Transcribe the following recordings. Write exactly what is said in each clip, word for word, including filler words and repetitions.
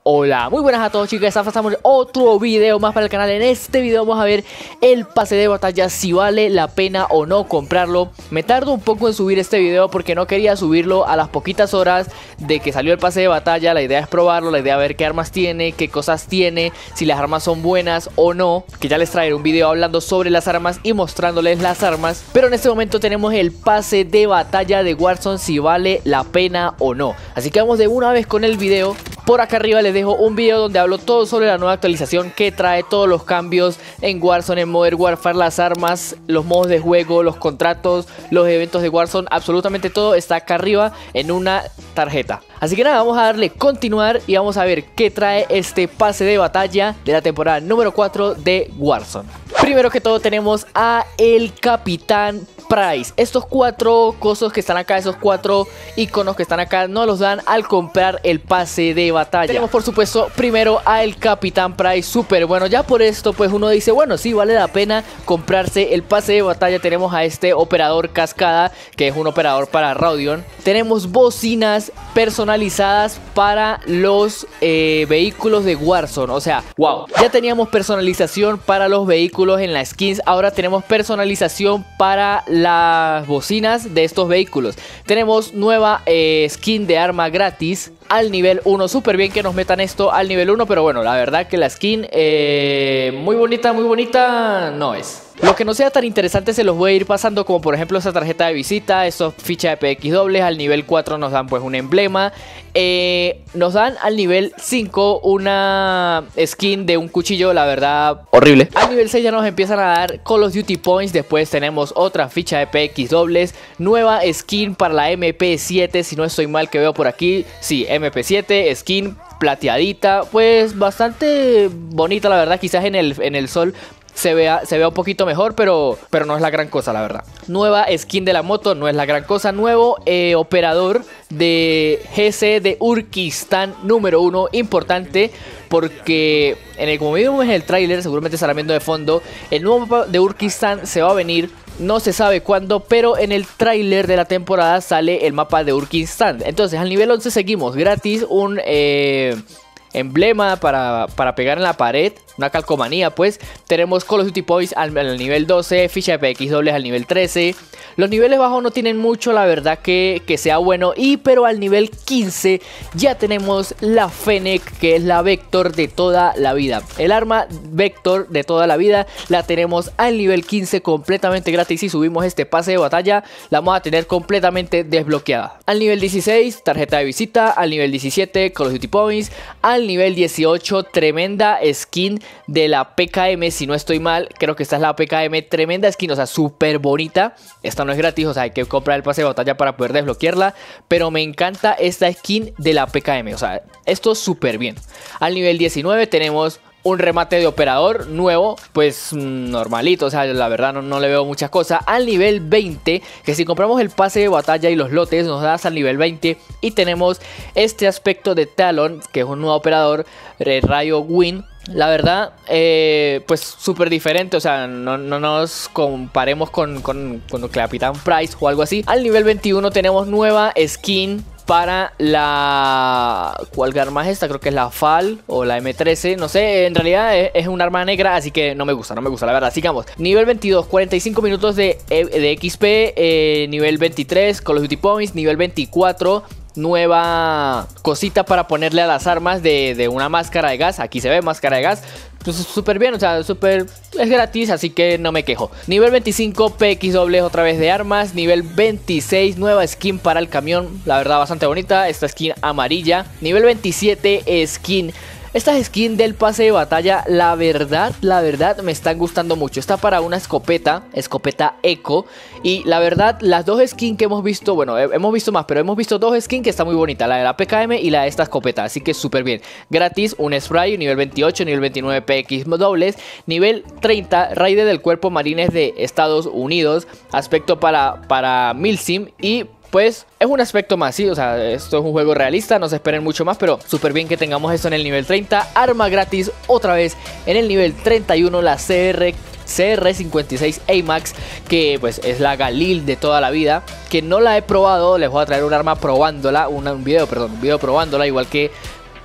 Hola, muy buenas a todos, chicas, estamos en otro video más para el canal. En este video vamos a ver el pase de batalla, si vale la pena o no comprarlo. Me tardo un poco en subir este video porque no quería subirlo a las poquitas horas de que salió el pase de batalla. La idea es probarlo, la idea es ver qué armas tiene, qué cosas tiene, si las armas son buenas o no, que ya les traeré un video hablando sobre las armas y mostrándoles las armas. Pero en este momento tenemos el pase de batalla de Warzone, si vale la pena o no. Así que vamos de una vez con el video. Por acá arriba les dejo un video donde hablo todo sobre la nueva actualización que trae todos los cambios en Warzone, en Modern Warfare, las armas, los modos de juego, los contratos, los eventos de Warzone, absolutamente todo está acá arriba en una tarjeta. Así que nada, vamos a darle continuar y vamos a ver qué trae este pase de batalla de la temporada número cuatro de Warzone. Primero que todo tenemos a el Capitán Price. Estos cuatro cosas que están acá, esos cuatro iconos que están acá, no los dan al comprar el pase de batalla. Tenemos por supuesto primero a el Capitán Price, súper bueno. Ya por esto pues uno dice, bueno, sí vale la pena comprarse el pase de batalla. Tenemos a este operador cascada, que es un operador para Raudion. Tenemos bocinas personalizadas para los eh, vehículos de Warzone. O sea, wow, ya teníamos personalización para los vehículos en las skins, ahora tenemos personalización para las bocinas de estos vehículos. Tenemos nueva eh, skin de arma gratis al nivel uno, súper bien que nos metan esto al nivel uno, pero bueno, la verdad que la skin eh, muy bonita, muy bonita no es. Lo que no sea tan interesante se los voy a ir pasando, como por ejemplo esta tarjeta de visita, estos fichas de P X dobles. Al nivel cuatro nos dan pues un emblema. Eh, nos dan al nivel cinco una skin de un cuchillo, la verdad horrible. Al nivel seis ya nos empiezan a dar Call of Duty Points. Después tenemos otra ficha de P X dobles, nueva skin para la M P siete, si no estoy mal que veo por aquí. Sí, M P siete, skin plateadita, pues bastante bonita la verdad. Quizás en el, en el sol Se vea, se vea un poquito mejor, pero, pero no es la gran cosa, la verdad. Nueva skin de la moto, no es la gran cosa. Nuevo eh, operador de G C de Urkistán número uno, importante porque en el, como vimos en el tráiler, seguramente estarán viendo de fondo, el nuevo mapa de Urkistán se va a venir. No se sabe cuándo, pero en el tráiler de la temporada sale el mapa de Urkistán. Entonces al nivel once seguimos gratis un Eh, emblema para, para pegar en la pared, una calcomanía pues. Tenemos Call of Duty Points al, al nivel doce, ficha de P X dobles al nivel trece. Los niveles bajos no tienen mucho, la verdad que, que sea bueno. Y pero al nivel quince ya tenemos la Fennec, que es la Vector de toda la vida. El arma Vector de toda la vida la tenemos al nivel quince completamente gratis. Si subimos este pase de batalla la vamos a tener completamente desbloqueada. Al nivel dieciséis, tarjeta de visita. Al nivel diecisiete, Call of Duty Points. Al nivel dieciocho, tremenda skin de la P K M, si no estoy mal, creo que esta es la P K M, tremenda skin, o sea, súper bonita. Esta no es gratis, o sea, hay que comprar el pase de batalla para poder desbloquearla, pero me encanta esta skin de la P K M, o sea, esto súper bien. Al nivel diecinueve tenemos un remate de operador nuevo, pues normalito, o sea, la verdad no, no le veo muchas cosas. Al nivel veinte, que si compramos el pase de batalla y los lotes nos da hasta el nivel veinte. Y tenemos este aspecto de Talon, que es un nuevo operador, de Rayo Win. La verdad, eh, pues súper diferente, o sea, no, no nos comparemos con, con, con el Capitán Price o algo así. Al nivel veintiuno tenemos nueva skin para la... ¿Cuál arma es esta? Creo que es la F A L o la M trece. No sé, en realidad es, es un arma negra, así que no me gusta, no me gusta, la verdad. Sigamos. Nivel veintidós, cuarenta y cinco minutos de, de X P. Eh, nivel veintitrés, Call of Duty Points. Nivel veinticuatro, nueva cosita para ponerle a las armas de, de una máscara de gas. Aquí se ve máscara de gas. Pues súper bien, o sea, súper es gratis, así que no me quejo. Nivel veinticinco, P X dobles otra vez de armas. Nivel veintiséis, nueva skin para el camión. La verdad bastante bonita, esta skin amarilla. Nivel veintisiete, skin. Estas skins del pase de batalla, la verdad, la verdad me están gustando mucho. Está para una escopeta, escopeta Eco. Y la verdad, las dos skins que hemos visto, bueno, hemos visto más, pero hemos visto dos skins que están muy bonitas. La de la P K M y la de esta escopeta, así que súper bien. Gratis, un spray, nivel veintiocho, nivel veintinueve P X dobles. Nivel treinta, Raider del Cuerpo Marines de Estados Unidos. Aspecto para, para Milsim y... pues es un aspecto más, sí, o sea, esto es un juego realista, no se esperen mucho más, pero súper bien que tengamos esto en el nivel treinta. Arma gratis otra vez en el nivel treinta y uno, la C R C R cincuenta y seis A MAX, que pues es la Galil de toda la vida, que no la he probado. Les voy a traer un arma probándola, un, un video, perdón, un video probándola, igual que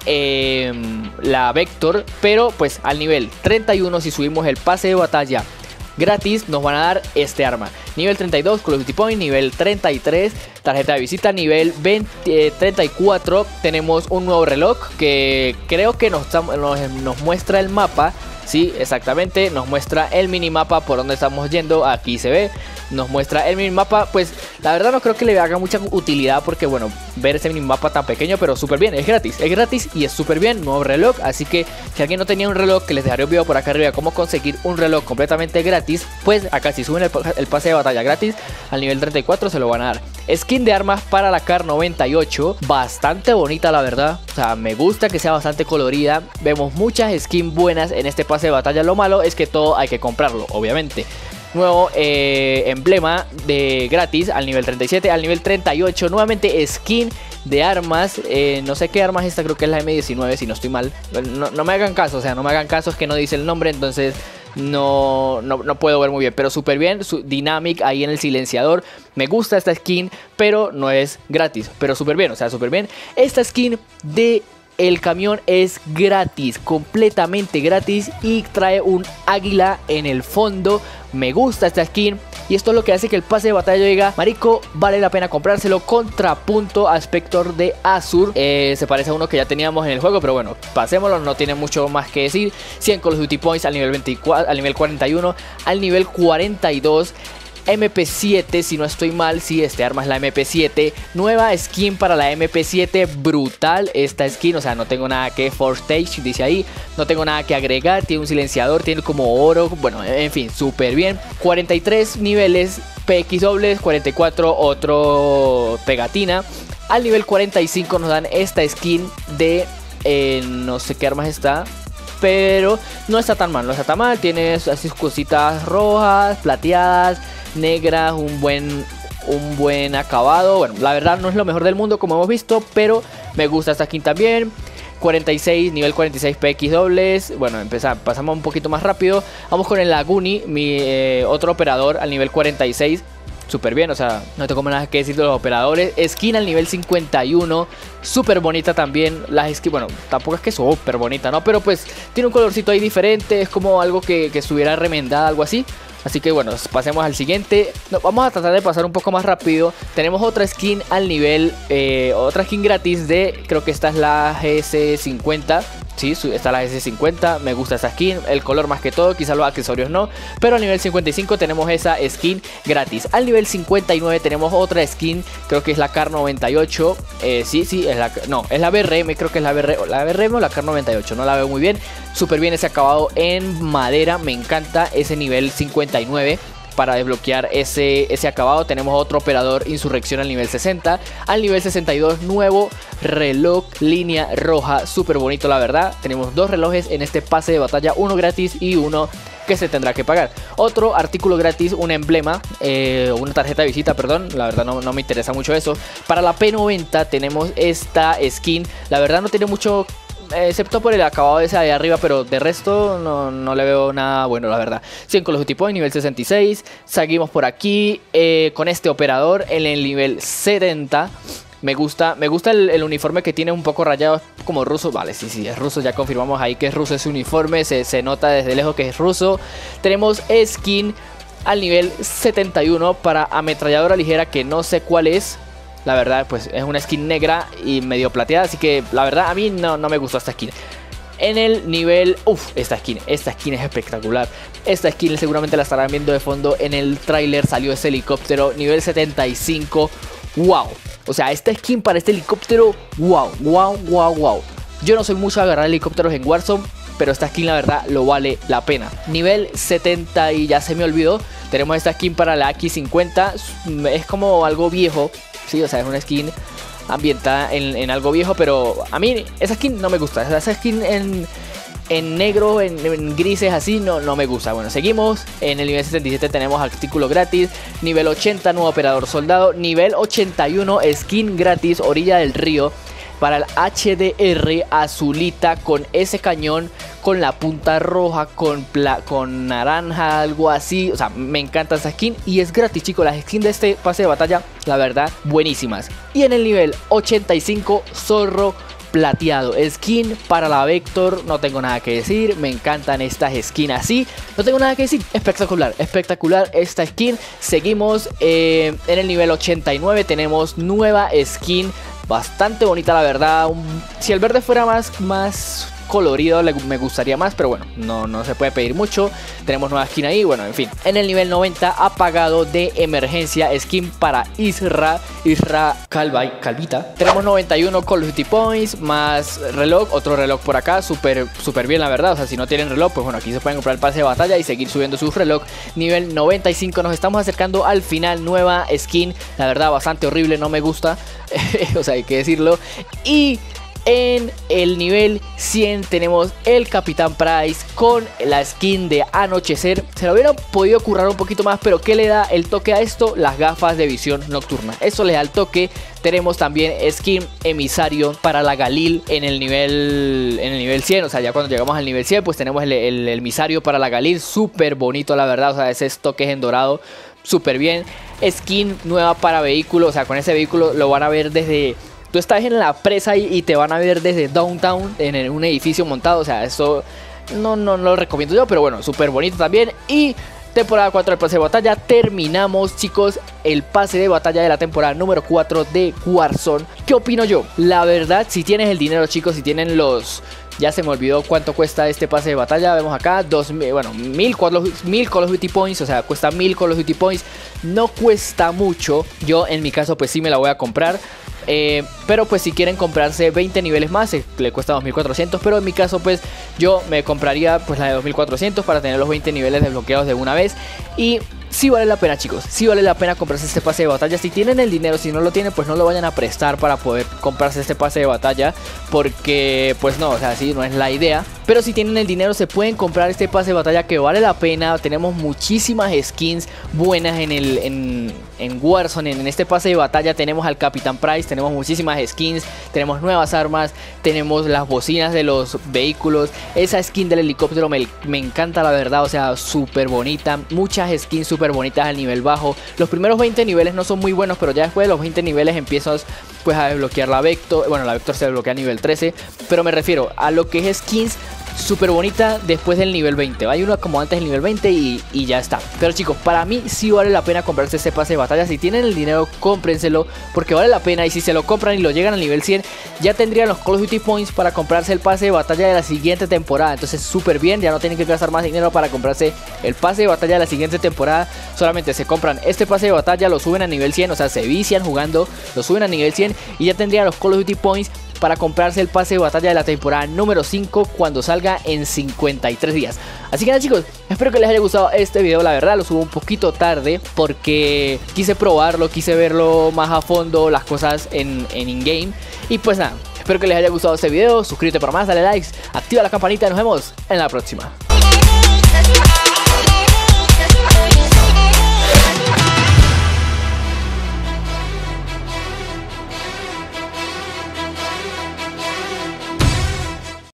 eh, la Vector, pero pues al nivel treinta y uno, si subimos el pase de batalla gratis, nos van a dar este arma. Nivel treinta y dos, Call of Duty Point. Nivel treinta y tres, tarjeta de visita. Nivel veinte, eh, treinta y cuatro, tenemos un nuevo reloj que creo que nos, nos, nos muestra el mapa. Sí, exactamente, nos muestra el minimapa por donde estamos yendo. Aquí se ve, nos muestra el minimapa. Pues la verdad no creo que le haga mucha utilidad, porque bueno, ver ese minimapa tan pequeño, pero súper bien, es gratis, es gratis y es súper bien. Nuevo reloj, así que si alguien no tenía un reloj, que les dejaré un video por acá arriba cómo conseguir un reloj completamente gratis. Pues acá si suben el, el pase de batalla gratis al nivel treinta y cuatro se lo van a dar. Skin de armas para la Kar noventa y ocho, bastante bonita la verdad, o sea, me gusta que sea bastante colorida. Vemos muchas skins buenas en este pase de batalla. Lo malo es que todo hay que comprarlo, obviamente. Nuevo eh, emblema de gratis al nivel treinta y siete, al nivel treinta y ocho, nuevamente skin de armas. eh, no sé qué armas es esta, creo que es la eme diecinueve si no estoy mal. No, no me hagan caso, o sea, no me hagan caso, es que no dice el nombre, entonces no, no, no puedo ver muy bien, pero súper bien. Su Dynamic ahí en el silenciador. Me gusta esta skin, pero no es gratis, pero súper bien, o sea, súper bien. Esta skin de el camión es gratis, completamente gratis, y trae un águila en el fondo. Me gusta esta skin y esto es lo que hace que el pase de batalla diga: marico, vale la pena comprárselo. Contrapunto a Spector de Azur, eh, se parece a uno que ya teníamos en el juego, pero bueno, pasémoslo, no tiene mucho más que decir. cien Call of Duty Points al nivel veinticuatro, al nivel cuarenta y uno, al nivel cuarenta y dos. eme pe siete, si no estoy mal, sí, este arma es la eme pe siete. Nueva skin para la eme pe siete, brutal esta skin, o sea, no tengo nada que for stage, dice ahí, no tengo nada que agregar. Tiene un silenciador, tiene como oro, bueno, en fin, súper bien. cuarenta y tres niveles, pe equis dobles, cuarenta y cuatro otro pegatina. Al nivel cuarenta y cinco nos dan esta skin de, eh, no sé qué armas está, pero no está tan mal, no está tan mal. Tiene así cositas rojas, plateadas, negras, un buen, un buen acabado. Bueno, la verdad no es lo mejor del mundo como hemos visto, pero me gusta esta skin también. cuarenta y seis, nivel cuarenta y seis pe equis dobles. Bueno, empezamos, pasamos un poquito más rápido. Vamos con el Laguni, mi eh, otro operador al nivel cuarenta y seis. Súper bien, o sea, no tengo nada que decir de los operadores. Skin al nivel cincuenta y uno, súper bonita también. La skin, bueno, tampoco es que súper bonita, ¿no? Pero pues tiene un colorcito ahí diferente, es como algo que, que estuviera remendada, algo así. Así que bueno, pasemos al siguiente. No, vamos a tratar de pasar un poco más rápido. Tenemos otra skin al nivel, eh, otra skin gratis de, creo que esta es la ge ese cincuenta. Sí, está la ge ese cincuenta, me gusta esta skin, el color más que todo, quizás los accesorios no. Pero al nivel cincuenta y cinco tenemos esa skin gratis. Al nivel cincuenta y nueve tenemos otra skin, creo que es la Kar noventa y ocho. eh, Sí, sí, es la, no, es la be erre eme, creo que es la be erre eme, la be erre eme o la Kar noventa y ocho, no la veo muy bien. Súper bien ese acabado en madera, me encanta ese nivel cincuenta y nueve. Para desbloquear ese, ese acabado tenemos otro operador Insurrección al nivel sesenta. Al nivel sesenta y dos, nuevo reloj línea roja, súper bonito la verdad. Tenemos dos relojes en este pase de batalla, uno gratis y uno que se tendrá que pagar. Otro artículo gratis, un emblema, eh, una tarjeta de visita, perdón, la verdad no, no me interesa mucho eso. Para la pe noventa tenemos esta skin, la verdad no tiene mucho, excepto por el acabado ese de arriba, pero de resto no, no le veo nada bueno, la verdad. cien Call of Duty Point, nivel sesenta y seis. Seguimos por aquí eh, con este operador en el nivel setenta. Me gusta, me gusta el, el uniforme que tiene un poco rayado, como ruso. Vale, sí, sí, es ruso, ya confirmamos ahí que es ruso ese uniforme. Se, se nota desde lejos que es ruso. Tenemos skin al nivel setenta y uno para ametralladora ligera, que no sé cuál es. La verdad, pues es una skin negra y medio plateada, así que la verdad a mí no, no me gustó esta skin. En el nivel... Uff, esta skin, esta skin es espectacular. Esta skin seguramente la estarán viendo de fondo. En el tráiler salió ese helicóptero, nivel setenta y cinco. ¡Wow! O sea, esta skin para este helicóptero, wow, wow, wow, wow. Yo no soy mucho a agarrar helicópteros en Warzone, pero esta skin la verdad lo vale la pena. Nivel setenta y ya se me olvidó. Tenemos esta skin para la equis cincuenta. Es como algo viejo. Sí, o sea, es una skin ambientada en, en algo viejo, pero a mí esa skin no me gusta. Esa skin en, en negro, en, en grises así, no, no me gusta. Bueno, seguimos. En el nivel setenta y siete tenemos artículo gratis. Nivel ochenta, nuevo operador soldado. Nivel ochenta y uno, skin gratis, orilla del río. Para el hache de erre azulita con ese cañón, con la punta roja, con, con naranja, algo así. O sea, me encanta esa skin y es gratis, chicos. Las skins de este pase de batalla, la verdad, buenísimas. Y en el nivel ochenta y cinco, zorro plateado. Skin para la Vector, no tengo nada que decir. Me encantan estas skins así. No tengo nada que decir. Espectacular, espectacular esta skin. Seguimos eh, en el nivel ochenta y nueve. Tenemos nueva skin. Bastante bonita la verdad. Un, si el verde fuera más, más colorido le, me gustaría más, pero bueno, no, no se puede pedir mucho. Tenemos nueva skin ahí, bueno, en fin. En el nivel noventa, apagado de emergencia, skin para Isra, Isra Calva, Calvita. Tenemos noventa y uno Call of Duty Points, más reloj, otro reloj por acá, súper súper bien la verdad. O sea, si no tienen reloj, pues bueno, aquí se pueden comprar el pase de batalla y seguir subiendo su reloj. Nivel noventa y cinco, nos estamos acercando al final, nueva skin, la verdad bastante horrible, no me gusta. O sea, hay que decirlo. Y en el nivel cien tenemos el Capitán Price con la skin de Anochecer. Se lo hubieran podido currar un poquito más, pero ¿qué le da el toque a esto? Las gafas de visión nocturna. Eso le da el toque. Tenemos también skin emisario para la Galil en el nivel en el nivel cien. O sea, ya cuando llegamos al nivel cien, pues tenemos el, el, el emisario para la Galil. Súper bonito, la verdad. O sea, ese toque en dorado. Súper bien. Skin nueva para vehículo. O sea, con ese vehículo lo van a ver desde... Tú estás en la presa y, y te van a ver desde downtown en un edificio montado. O sea, eso no, no, no lo recomiendo yo, pero bueno, súper bonito también. Y temporada cuatro del pase de batalla. Terminamos, chicos, el pase de batalla de la temporada número cuatro de Warzone. ¿Qué opino yo? La verdad, si tienes el dinero, chicos, si tienen los... Ya se me olvidó cuánto cuesta este pase de batalla. Vemos acá, dos, bueno, mil Call of Duty Points. O sea, cuesta mil Call of Duty Points. No cuesta mucho. Yo, en mi caso, pues sí me la voy a comprar. Eh, pero pues si quieren comprarse veinte niveles más, eh, le cuesta dos mil cuatrocientos. Pero en mi caso pues yo me compraría pues la de dos mil cuatrocientos para tener los veinte niveles desbloqueados de una vez. Y sí vale la pena, chicos, sí vale la pena comprarse este pase de batalla. Si tienen el dinero, si no lo tienen, pues no lo vayan a prestar para poder comprarse este pase de batalla, porque pues no, o sea, sí, no es la idea. Pero si tienen el dinero se pueden comprar este pase de batalla que vale la pena. Tenemos muchísimas skins buenas en el en, en Warzone. En este pase de batalla tenemos al Capitán Price, tenemos muchísimas skins, tenemos nuevas armas, tenemos las bocinas de los vehículos. Esa skin del helicóptero me, me encanta la verdad, o sea, súper bonita. Muchas skins súper bonitas al nivel bajo. Los primeros veinte niveles no son muy buenos, pero ya después de los veinte niveles empiezas pues a desbloquear la Vector. Bueno, la Vector se desbloquea a nivel trece, pero me refiero a lo que es skins súper bonita después del nivel veinte. Hay uno como antes del nivel veinte y, y ya está. Pero chicos, para mí sí vale la pena comprarse este pase de batalla. Si tienen el dinero, cómprenselo, porque vale la pena. Y si se lo compran y lo llegan al nivel cien, ya tendrían los Call of Duty Points para comprarse el pase de batalla de la siguiente temporada. Entonces súper bien, ya no tienen que gastar más dinero para comprarse el pase de batalla de la siguiente temporada. Solamente se compran este pase de batalla, lo suben a nivel cien, o sea, se vician jugando, lo suben a nivel cien y ya tendrían los Call of Duty Points para comprarse el pase de batalla de la temporada número cinco cuando salga en cincuenta y tres días. Así que nada, chicos, espero que les haya gustado este video. La verdad lo subo un poquito tarde porque quise probarlo, quise verlo más a fondo, las cosas en en in-game. Y pues nada, espero que les haya gustado este video. Suscríbete para más, dale likes, activa la campanita y nos vemos en la próxima.